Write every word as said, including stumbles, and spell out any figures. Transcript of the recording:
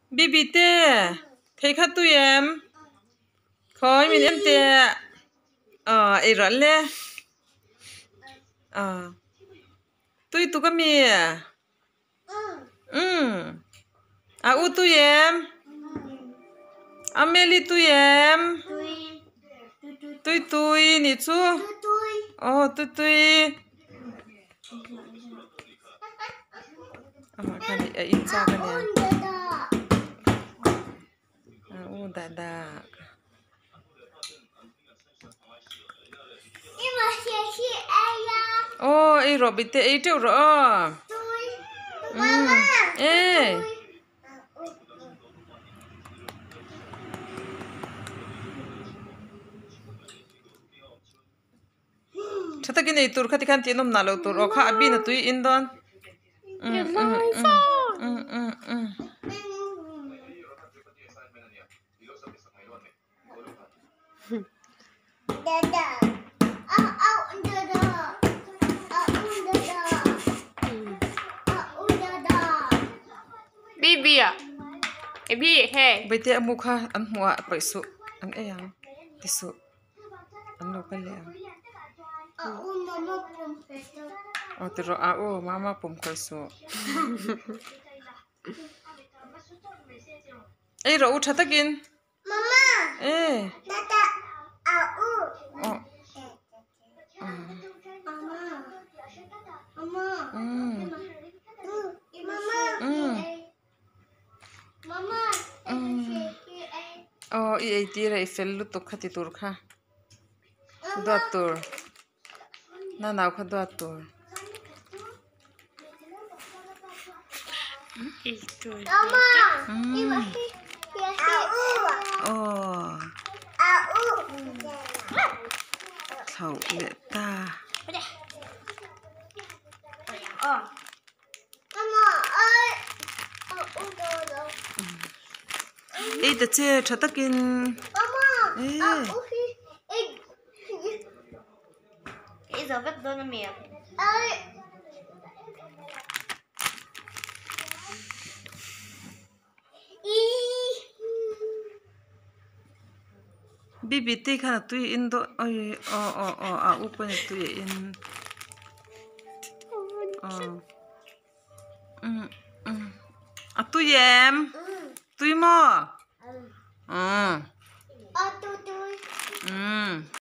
Bibi tê thấy khát tụi em khói mình em tê ờ ấy rồi lẽ ờ tụi tụi cái mi ừ à u tụi em Amelie tụi em tụi tụi nị chú ờ tụi tụi à cái này à in sao cái này à u đã đã ô ấy rồi bị tê ấy trâu rồi ừ ê chắc là cái này tôi khát khát tiền nôm nào tôi rồi khát abi nó tụi in đón ừ ừ ừ ừ ừ Bibi à? Bibi hey. bây giờ mua khá ăn mua phải số ăn ấy à thì số ăn đâu cái lẽ ờ từ rồi à ô mama pum khơi số ấy rồi uất thật kín Mama. ê Tata. Au. ờ Mama. Mama. ừ Mama. ừ Mama. ờ ý tí rồi phèn lụt tục khát tur kha đoạt tur na nào khát đoạt tur Mama. ừ ờ Au. thầu lệ ta Mama ơi. ấy ta chơi thật tất kín Mama. ê Bây giờ vết đôi miệng. Ơi. Bibi tê khá là tụi in đó ơi ờ ờ ờ à u quên tụi in ờ ừ ừ à tụi em tụi mò ừ Ờ, tôi tôi. ừ